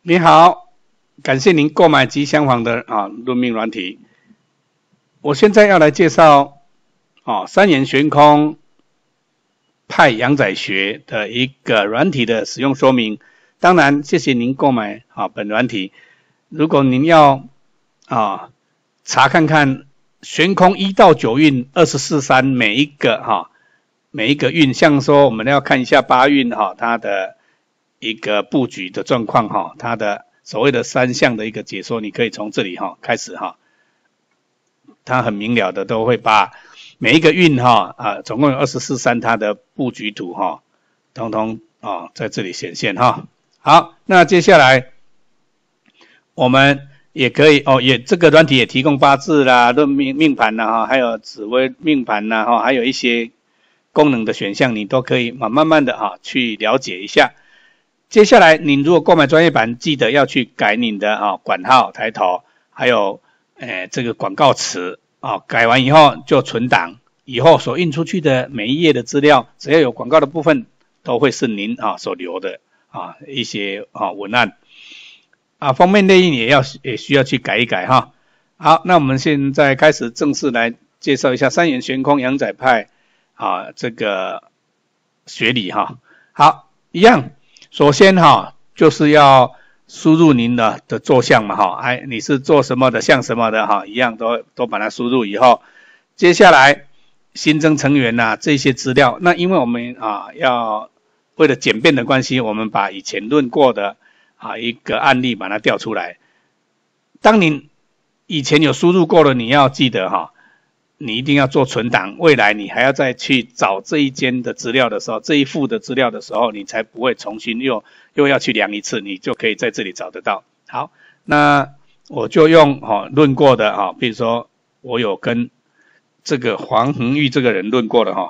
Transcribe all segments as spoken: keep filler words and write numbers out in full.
你好，感谢您购买吉祥坊的啊论命软体。我现在要来介绍啊三元玄空派阳仔学的一个软体的使用说明。当然，谢谢您购买啊本软体。如果您要啊查看看玄空一到九运二十四三每一个哈、啊、每一个运，像说我们要看一下八运哈、啊、它的一个布局的状况哈，它的所谓的三项的一个解说，你可以从这里哈开始哈，它很明了的都会把每一个运哈啊总共有二十四三它的布局图哈，通通啊在这里显现哈。好，那接下来我们也可以哦，也这个软体也提供八字啦、论命命盘啦哈，还有紫微命盘啦哈，还有一些功能的选项，你都可以慢慢慢的哈去了解一下。接下来，您如果购买专业版，记得要去改您的啊管号、抬头，还有诶这个广告词啊，改完以后就存档，以后所印出去的每一页的资料，只要有广告的部分，都会是您啊所留的啊一些啊文案啊，封面内印也要也需要去改一改哈。好，那我们现在开始正式来介绍一下三元玄空阳仔派啊这个学理哈。好，一样。首先哈，就是要输入您的的坐向嘛哈，哎，你是做什么的，像什么的哈，一样都都把它输入以后，接下来新增成员呐、啊、这些资料，那因为我们啊要为了简便的关系，我们把以前论过的啊一个案例把它调出来。当你以前有输入过的，你要记得哈。你一定要做存档，未来你还要再去找这一间的资料的时候，这一副的资料的时候，你才不会重新又又要去量一次，你就可以在这里找得到。好，那我就用哈、哦、论过的哈、哦，比如说我有跟这个黄恒玉这个人论过的哈、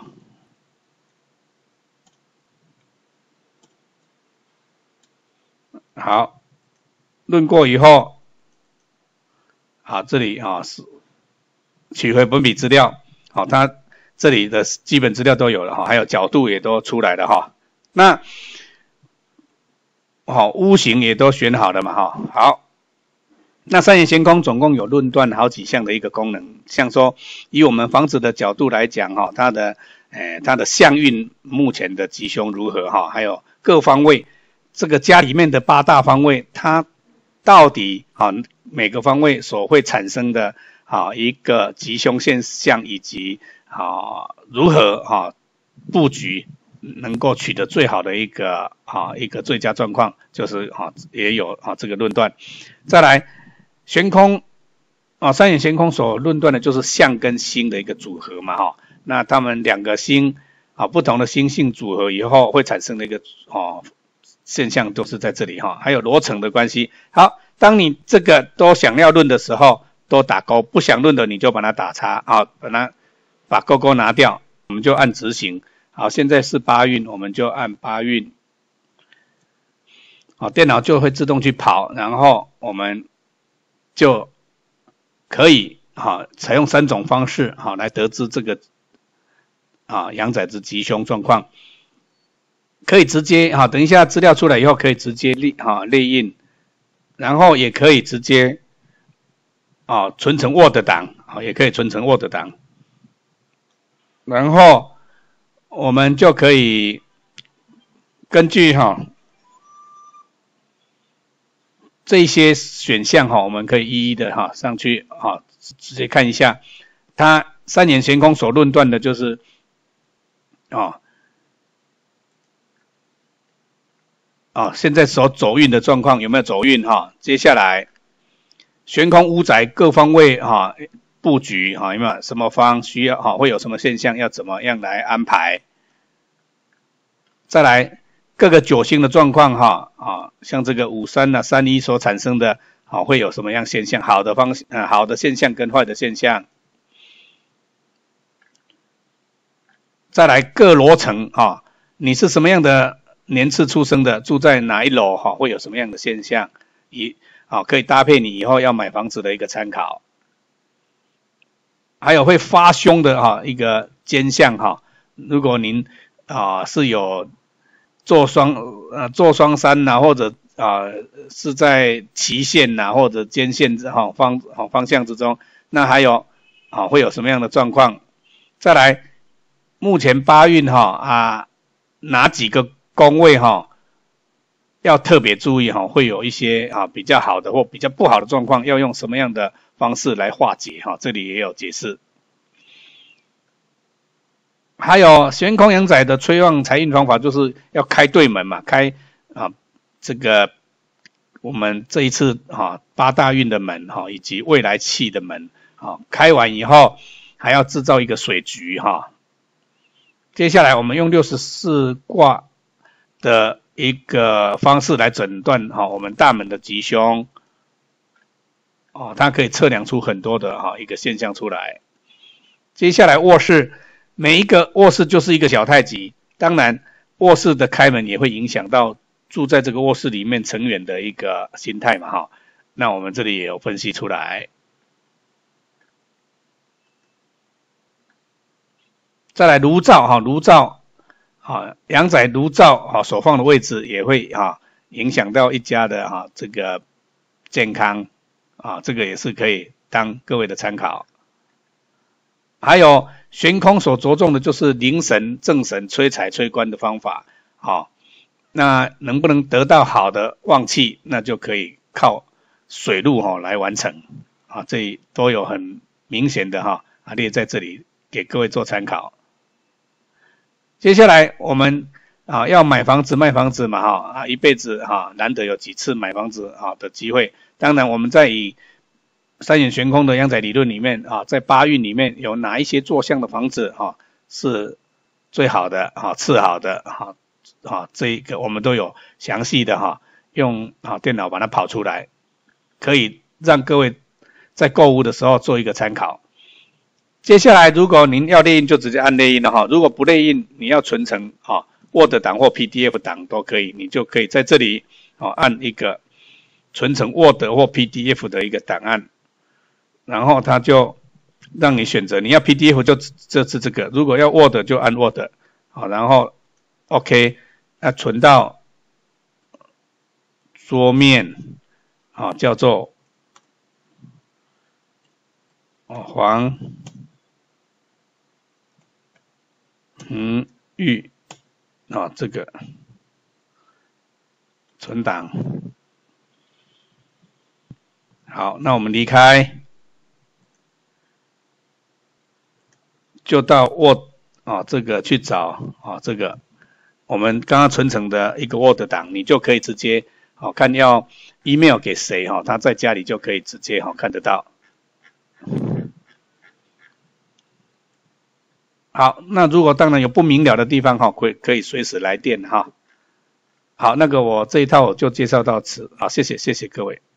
哦。好，论过以后，好，这里啊是。取回本笔资料，好，它这里的基本资料都有了哈，还有角度也都出来了哈。那好，屋型也都选好了嘛哈。好，那三元玄空总共有论断好几项的一个功能，像说以我们房子的角度来讲哈，它的诶它的相运目前的吉凶如何哈，还有各方位这个家里面的八大方位，它到底啊每个方位所会产生的。好一个吉凶现象，以及啊如何啊布局能够取得最好的一个啊一个最佳状况，就是啊也有啊这个论断。再来玄空啊三元玄空所论断的就是相跟星的一个组合嘛哈，那他们两个星啊不同的星性组合以后会产生的一个哦、啊、现象都是在这里哈，还有罗成的关系。好，当你这个都想要论的时候。都打勾，不想论的你就把它打叉啊，把它把勾勾拿掉，我们就按执行。好，现在是八运，我们就按八运。好，电脑就会自动去跑，然后我们就可以好采用三种方式好来得知这个啊阳仔之吉凶状况。可以直接好，等一下资料出来以后可以直接列好列印，然后也可以直接。啊、哦，存成 Word 档，好，也可以存成 Word 档，然后我们就可以根据哈、哦、这些选项哈、哦，我们可以一一的哈、哦、上去哈、哦、直接看一下，它三元玄空所论断的就是啊啊、哦哦、现在所走运的状况有没有走运哈、哦？接下来。玄空屋宅各方位哈、啊、布局哈、啊、有没有什么方需要哈、啊、会有什么现象要怎么样来安排？再来各个九星的状况哈 啊, 啊像这个五三啊三一所产生的好、啊、会有什么样现象？好的方呃好的现象跟坏的现象。再来各楼层哈，你是什么样的年次出生的，住在哪一楼哈、啊、会有什么样的现象？以好，可以搭配你以后要买房子的一个参考，还有会发凶的哈一个尖象哈，如果您啊是有坐双呃坐双山呐、啊，或者啊、呃、是在旗线呐、啊、或者间线之哈方好方向之中，那还有啊会有什么样的状况？再来，目前八运哈啊哪几个宫位哈要特别注意哈，会有一些啊比较好的或比较不好的状况，要用什么样的方式来化解哈？这里也有解释。还有悬空阳宅的催旺财运方法，就是要开对门嘛，开啊这个我们这一次啊八大运的门哈，以及未来气的门啊，开完以后还要制造一个水局哈。接下来我们用六十四卦的一个方式来诊断哈我们大门的吉凶哦，它可以测量出很多的哈一个现象出来。接下来卧室。每一个卧室就是一个小太极，当然卧室的开门也会影响到住在这个卧室里面成员的一个心态嘛哈。那我们这里也有分析出来。再来炉灶哈，炉灶啊，阳宅炉灶啊所放的位置也会哈影响到一家的哈这个健康啊，这个也是可以当各位的参考。还有悬空所着重的就是灵神、正神、催财、催官的方法，好、哦，那能不能得到好的旺气，那就可以靠水路哈、哦、来完成，啊，这都有很明显的哈啊列在这里给各位做参考。接下来我们啊要买房子卖房子嘛哈啊一辈子哈难得有几次买房子啊的机会，当然我们在以三眼悬空的阳宅理论里面啊，在八运里面有哪一些坐向的房子啊是最好的啊、次好的啊啊这一个我们都有详细的哈、啊、用啊电脑把它跑出来，可以让各位在购物的时候做一个参考。接下来如果您要列印就直接按列印了哈，如果不列印你要存成啊 Word 档或 P D F 档都可以，你就可以在这里啊按一个存成 Word 或 P D F 的一个档案。然后它就让你选择，你要 P D F 就就是这个，如果要 Word 就按 Word， 好，然后 OK， 那存到桌面，好，叫做哦黄嗯玉啊这个存档，好，那我们离开。就到 Word 啊这个去找啊这个我们刚刚存成的一个 Word 档，你就可以直接好、啊、看要 email 给谁哈、啊，他在家里就可以直接哈、啊、看得到。好，那如果当然有不明了的地方哈，可以可以随时来电哈。好，那个我这一套我就介绍到此，好，谢谢谢谢各位。